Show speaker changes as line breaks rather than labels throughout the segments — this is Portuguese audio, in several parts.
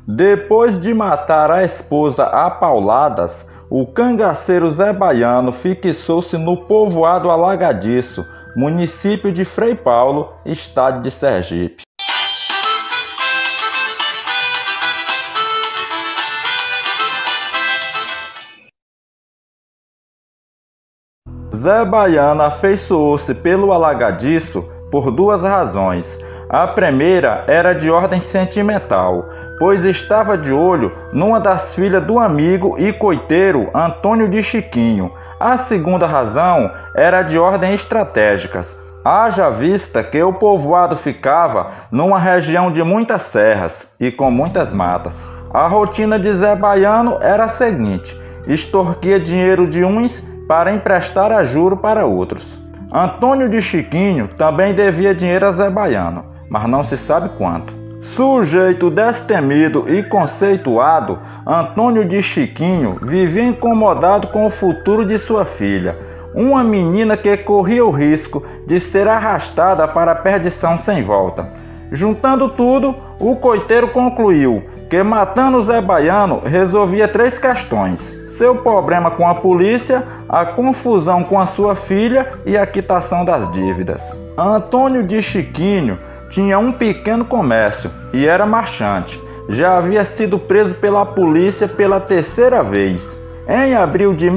Depois de matar a esposa a pauladas, o cangaceiro Zé Baiano fixou-se no povoado Alagadiço, município de Frei Paulo, estado de Sergipe. Zé Baiano afeiçoou-se pelo Alagadiço por duas razões. A primeira era de ordem sentimental, pois estava de olho numa das filhas do amigo e coiteiro Antônio de Chiquinho. A segunda razão era de ordem estratégicas, haja vista que o povoado ficava numa região de muitas serras e com muitas matas. A rotina de Zé Baiano era a seguinte: extorquia dinheiro de uns para emprestar a juro para outros. Antônio de Chiquinho também devia dinheiro a Zé Baiano, mas não se sabe quanto. Sujeito destemido e conceituado, Antônio de Chiquinho vivia incomodado com o futuro de sua filha, uma menina que corria o risco de ser arrastada para a perdição sem volta. Juntando tudo, o coiteiro concluiu que matando Zé Baiano resolvia três questões: seu problema com a polícia, a confusão com a sua filha e a quitação das dívidas. Antônio de Chiquinho tinha um pequeno comércio e era marchante. Já havia sido preso pela polícia pela terceira vez. Em abril de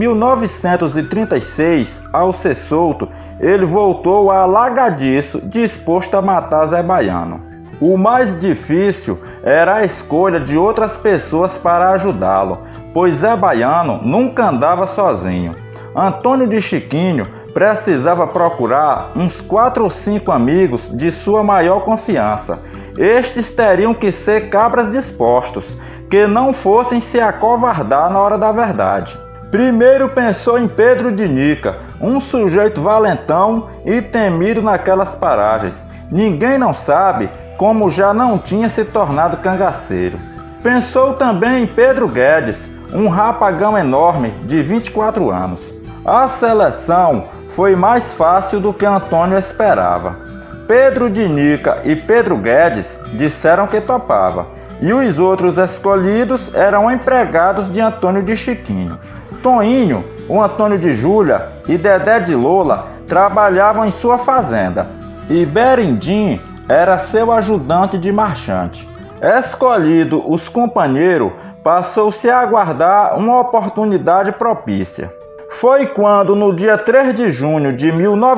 1936, ao ser solto, ele voltou a Alagadiço, disposto a matar Zé Baiano. O mais difícil era a escolha de outras pessoas para ajudá-lo, pois Zé Baiano nunca andava sozinho. Antônio de Chiquinho precisava procurar uns 4 ou 5 amigos de sua maior confiança. Estes teriam que ser cabras dispostos, que não fossem se acovardar na hora da verdade. Primeiro pensou em Pedro de Nica, um sujeito valentão e temido naquelas paragens. Ninguém não sabe como já não tinha se tornado cangaceiro. Pensou também em Pedro Guedes, um rapagão enorme de 24 anos. A seleção foi mais fácil do que Antônio esperava. Pedro de Nica e Pedro Guedes disseram que topava, e os outros escolhidos eram empregados de Antônio de Chiquinho. Toinho, o Antônio de Júlia e Dedé de Lola trabalhavam em sua fazenda, e Berendim era seu ajudante de marchante. Escolhido os companheiros, passou-se a aguardar uma oportunidade propícia. Foi quando, no dia 3 de junho de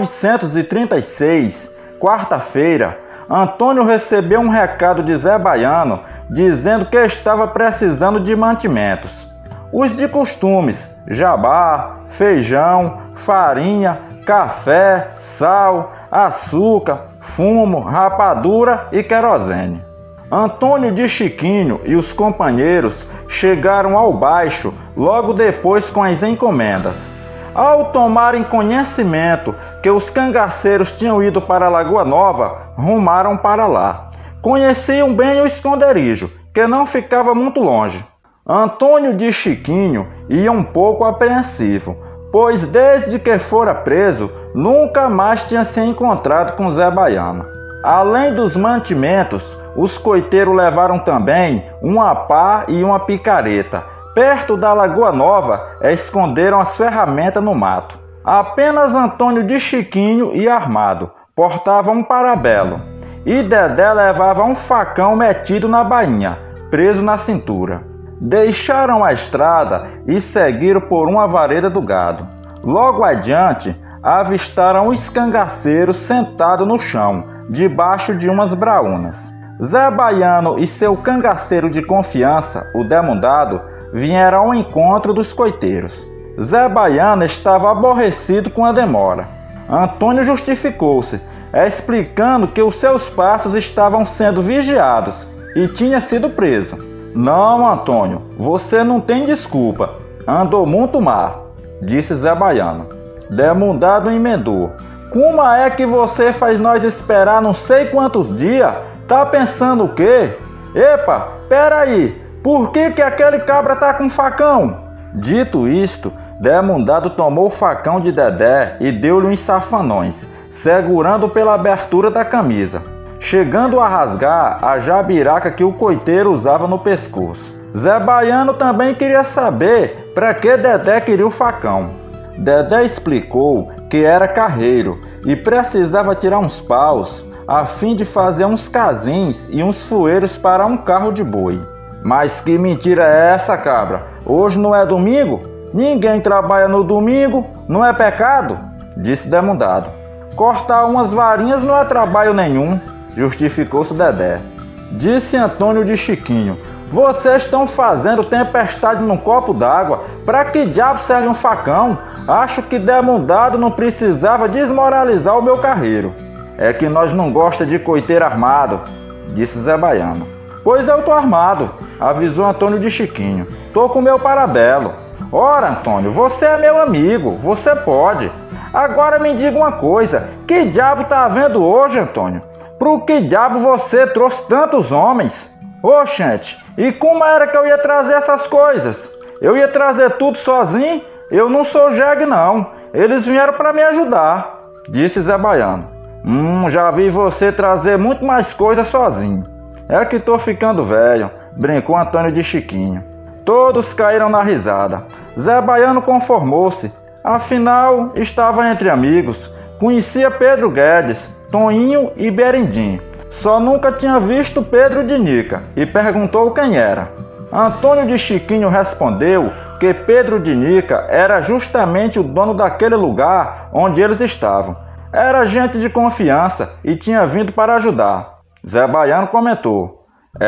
1936, quarta-feira, Antônio recebeu um recado de Zé Baiano dizendo que estava precisando de mantimentos. Os de costumes: jabá, feijão, farinha, café, sal, açúcar, fumo, rapadura e querosene. Antônio de Chiquinho e os companheiros chegaram ao baixo logo depois com as encomendas. Ao tomarem conhecimento que os cangaceiros tinham ido para a Lagoa Nova, rumaram para lá. Conheciam bem o esconderijo, que não ficava muito longe. Antônio de Chiquinho ia um pouco apreensivo, pois desde que fora preso, nunca mais tinha se encontrado com Zé Baiano. Além dos mantimentos, os coiteiros levaram também uma pá e uma picareta. Perto da Lagoa Nova, esconderam as ferramentas no mato. Apenas Antônio de Chiquinho ia armado, portava um parabelo. E Dedé levava um facão metido na bainha, preso na cintura. Deixaram a estrada e seguiram por uma vareda do gado. Logo adiante, avistaram os cangaceiros sentados no chão, debaixo de umas braúnas. Zé Baiano e seu cangaceiro de confiança, o Demundado, vieram ao encontro dos coiteiros. Zé Baiano estava aborrecido com a demora. Antônio justificou-se, explicando que os seus passos estavam sendo vigiados e tinha sido preso. Não, Antônio, você não tem desculpa. Andou muito mal, disse Zé Baiano. Demundado emendou. Como é que você faz nós esperar não sei quantos dias? Tá pensando o quê? Epa, peraí, por que aquele cabra tá com facão? Dito isto, Demundado tomou o facão de Dedé e deu-lhe uns safanões, segurando pela abertura da camisa. chegando a rasgar a jabiraca que o coiteiro usava no pescoço. Zé Baiano também queria saber para que Dedé queria o facão. Dedé explicou que era carreiro e precisava tirar uns paus a fim de fazer uns casins e uns fueiros para um carro de boi. Mas que mentira é essa, cabra? Hoje não é domingo? Ninguém trabalha no domingo, não é pecado? Disse Demudado. Cortar umas varinhas não é trabalho nenhum, justificou-se Dedé. Disse Antônio de Chiquinho. Vocês estão fazendo tempestade num copo d'água. Para que diabo serve um facão? Acho que Demudado não precisava desmoralizar o meu carreiro. É que nós não gosta de coiteiro armado, disse Zé Baiano. Pois eu tô armado, avisou Antônio de Chiquinho. Tô com meu parabelo. Ora, Antônio, você é meu amigo, você pode. Agora me diga uma coisa, que diabo tá havendo hoje, Antônio? Pro que diabo você trouxe tantos homens? Oxente, e como era que eu ia trazer essas coisas? Eu ia trazer tudo sozinho? Eu não sou jegue não, eles vieram para me ajudar, disse Zé Baiano. Já vi você trazer muito mais coisas sozinho. É que tô ficando velho, brincou Antônio de Chiquinho. Todos caíram na risada. Zé Baiano conformou-se. Afinal, estava entre amigos. Conhecia Pedro Guedes, Toinho e Berendim. Só nunca tinha visto Pedro de Nica e perguntou quem era. Antônio de Chiquinho respondeu que Pedro de Nica era justamente o dono daquele lugar onde eles estavam. Era gente de confiança e tinha vindo para ajudar. Zé Baiano comentou.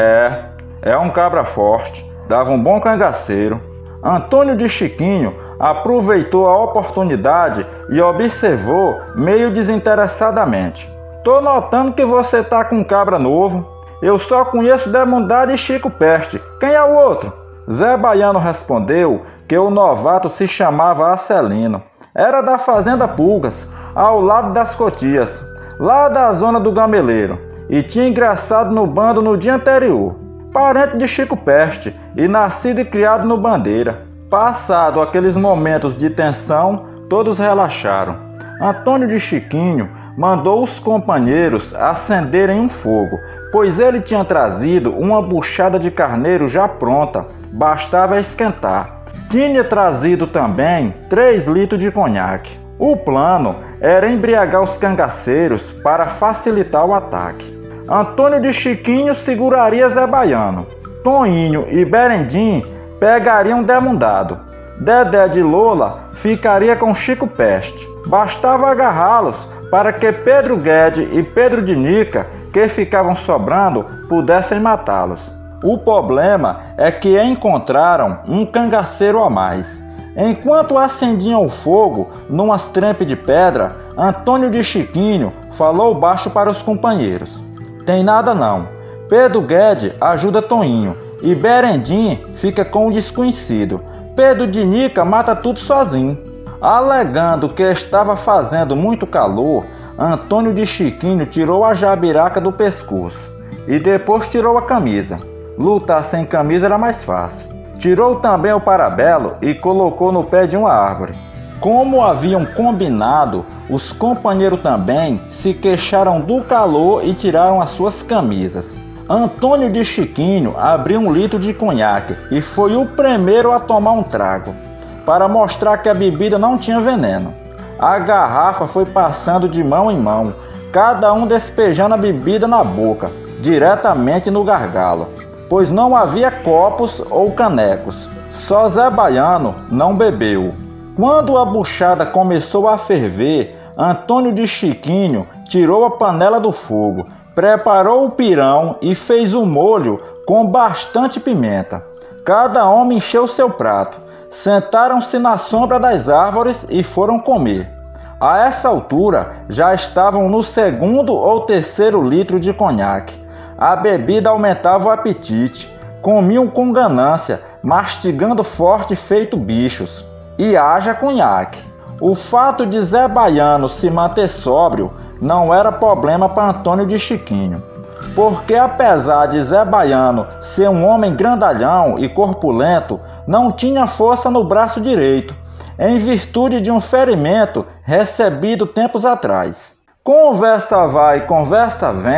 É um cabra forte, dava um bom cangaceiro. Antônio de Chiquinho aproveitou a oportunidade e observou meio desinteressadamente. Tô notando que você tá com um cabra novo. Eu só conheço Demudado e Chico Peste. Quem é o outro? Zé Baiano respondeu que o novato se chamava Acelino. Era da fazenda Pulgas, ao lado das Cotias, lá da zona do Gameleiro, e tinha ingressado no bando no dia anterior. Parente de Chico Peste e nascido e criado no Bandeira. Passado aqueles momentos de tensão, todos relaxaram. Antônio de Chiquinho mandou os companheiros acenderem um fogo, pois ele tinha trazido uma buchada de carneiro já pronta, bastava esquentar. Tinha trazido também 3 litros de conhaque. O plano era embriagar os cangaceiros para facilitar o ataque. Antônio de Chiquinho seguraria Zé Baiano. Toinho e Berendim pegariam Demudado. Dedé de Lola ficaria com Chico Peste. Bastava agarrá-los para que Pedro Guedes e Pedro de Nica, que ficavam sobrando, pudessem matá-los. O problema é que encontraram um cangaceiro a mais. Enquanto acendiam o fogo numas trempes de pedra, Antônio de Chiquinho falou baixo para os companheiros. Tem nada não. Pedro Guedes ajuda Toinho e Berendim fica com o desconhecido. Pedro de Nica mata tudo sozinho. Alegando que estava fazendo muito calor, Antônio de Chiquinho tirou a jabiraca do pescoço e depois tirou a camisa. Lutar sem camisa era mais fácil. Tirou também o parabelo e colocou no pé de uma árvore. Como haviam combinado, os companheiros também se queixaram do calor e tiraram as suas camisas. Antônio de Chiquinho abriu 1 litro de conhaque e foi o primeiro a tomar um trago, para mostrar que a bebida não tinha veneno. A garrafa foi passando de mão em mão, cada um despejando a bebida na boca, diretamente no gargalo, pois não havia copos ou canecos. Só Zé Baiano não bebeu. Quando a buchada começou a ferver, Antônio de Chiquinho tirou a panela do fogo, preparou o pirão e fez o molho com bastante pimenta. Cada homem encheu seu prato. Sentaram-se na sombra das árvores e foram comer. A essa altura já estavam no 2º ou 3º litro de conhaque. A bebida aumentava o apetite. Comiam com ganância, mastigando forte feito bichos. E haja conhaque. O fato de Zé Baiano se manter sóbrio não era problema para Antônio de Chiquinho, porque apesar de Zé Baiano ser um homem grandalhão e corpulento, não tinha força no braço direito, em virtude de um ferimento recebido tempos atrás. Conversa vai, conversa vem,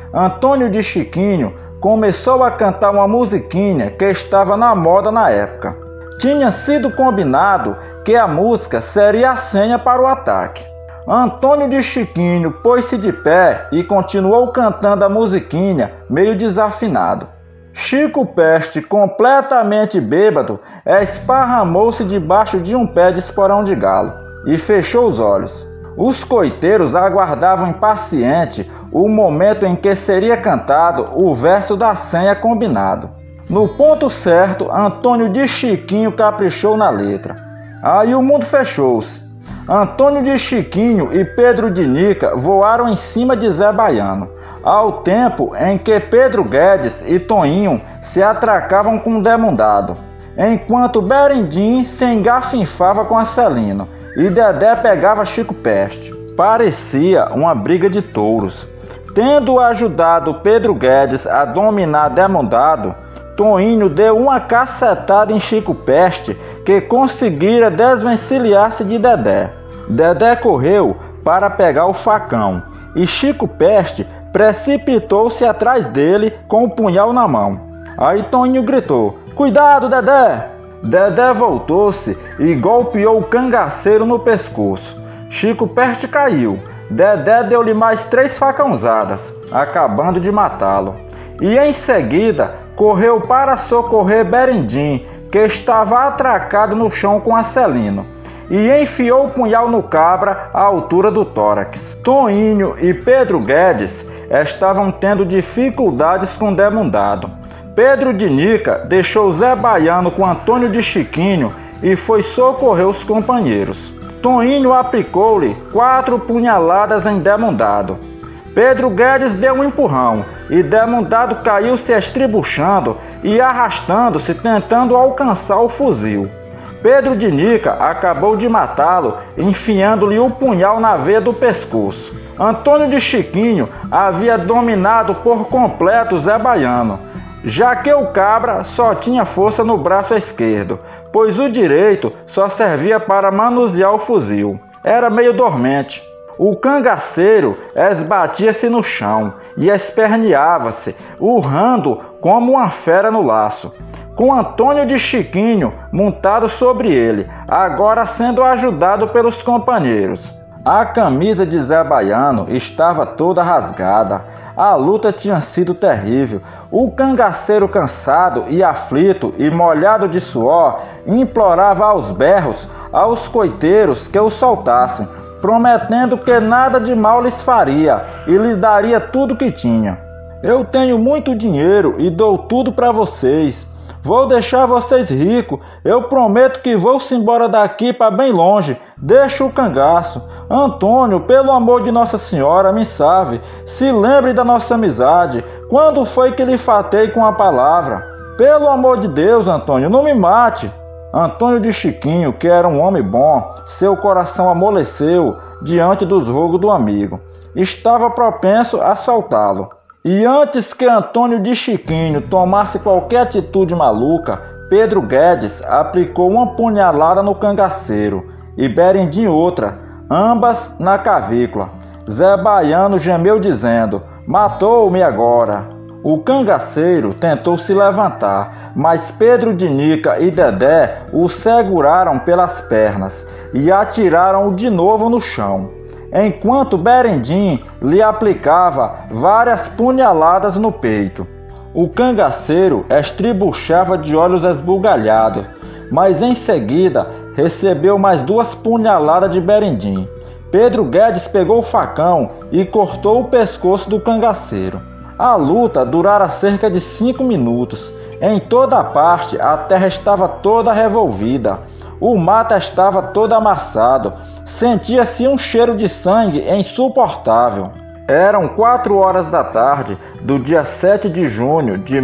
Antônio de Chiquinho começou a cantar uma musiquinha que estava na moda na época. Tinha sido combinado que a música seria a senha para o ataque. Antônio de Chiquinho pôs-se de pé e continuou cantando a musiquinha, meio desafinado. Chico Peste, completamente bêbado, esparramou-se debaixo de um pé de esporão de galo e fechou os olhos. Os coiteiros aguardavam impaciente o momento em que seria cantado o verso da senha combinado. No ponto certo, Antônio de Chiquinho caprichou na letra. Aí o mundo fechou-se. Antônio de Chiquinho e Pedro de Nica voaram em cima de Zé Baiano, ao tempo em que Pedro Guedes e Toinho se atracavam com o Demundado, enquanto Berendim se engafinfava com Acelino e Dedé pegava Chico Peste. Parecia uma briga de touros. Tendo ajudado Pedro Guedes a dominar Demundado, Toinho deu uma cacetada em Chico Peste que conseguira desvencilhar-se de Dedé. Dedé correu para pegar o facão e Chico Peste precipitou-se atrás dele com o punhal na mão. Aí Toinho gritou: "Cuidado, Dedé!" Dedé voltou-se e golpeou o cangaceiro no pescoço. Chico Peste caiu. Dedé deu-lhe mais 3 facãozadas, acabando de matá-lo. E em seguida correu para socorrer Berendim, que estava atracado no chão com Acelino, e enfiou o punhal no cabra à altura do tórax. Toinho e Pedro Guedes estavam tendo dificuldades com Demundado. Pedro de Nica deixou Zé Baiano com Antônio de Chiquinho e foi socorrer os companheiros. Toinho aplicou-lhe 4 punhaladas em Demundado. Pedro Guedes deu um empurrão e Demundado caiu se estribuchando e arrastando-se tentando alcançar o fuzil. Pedro de Nica acabou de matá-lo, enfiando-lhe o punhal na veia do pescoço. Antônio de Chiquinho havia dominado por completo Zé Baiano, já que o cabra só tinha força no braço esquerdo, pois o direito só servia para manusear o fuzil. Era meio dormente. O cangaceiro esbatia-se no chão e esperneava-se, urrando como uma fera no laço, com Antônio de Chiquinho montado sobre ele, agora sendo ajudado pelos companheiros. A camisa de Zé Baiano estava toda rasgada. A luta tinha sido terrível. O cangaceiro, cansado e aflito e molhado de suor, implorava aos berros aos coiteiros que o soltassem, prometendo que nada de mal lhes faria e lhes daria tudo que tinha. "Eu tenho muito dinheiro e dou tudo para vocês. Vou deixar vocês ricos. Eu prometo que vou-se embora daqui para bem longe. Deixa o cangaço. Antônio, pelo amor de Nossa Senhora, me salve. Se lembre da nossa amizade. Quando foi que lhe fatei com a palavra? Pelo amor de Deus, Antônio, não me mate." Antônio de Chiquinho, que era um homem bom, seu coração amoleceu diante dos rogos do amigo. Estava propenso a soltá-lo. E antes que Antônio de Chiquinho tomasse qualquer atitude maluca, Pedro Guedes aplicou uma punhalada no cangaceiro e Berendim outra, ambas na cavícula. Zé Baiano gemeu dizendo: "Matou-me agora." O cangaceiro tentou se levantar, mas Pedro de Nica e Dedé o seguraram pelas pernas e atiraram-o de novo no chão, enquanto Berendim lhe aplicava várias punhaladas no peito. O cangaceiro estribuchava de olhos esbugalhados, mas em seguida recebeu mais 2 punhaladas de Berendim. Pedro Guedes pegou o facão e cortou o pescoço do cangaceiro. A luta durara cerca de 5 minutos. Em toda parte a terra estava toda revolvida. O mato estava todo amassado. Sentia-se um cheiro de sangue insuportável. Eram 4 horas da tarde do dia 7 de junho de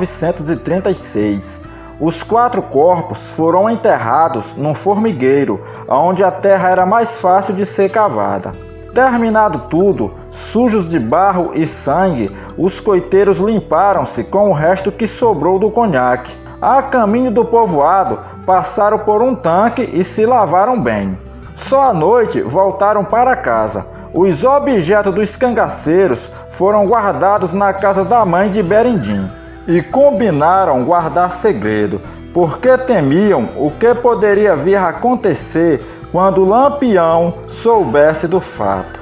1936. Os 4 corpos foram enterrados num formigueiro, onde a terra era mais fácil de ser cavada. Terminado tudo, sujos de barro e sangue, os coiteiros limparam-se com o resto que sobrou do conhaque. A caminho do povoado, passaram por um tanque e se lavaram bem. Só à noite voltaram para casa. Os objetos dos cangaceiros foram guardados na casa da mãe de Berendim e combinaram guardar segredo, porque temiam o que poderia vir a acontecer quando Lampião soubesse do fato.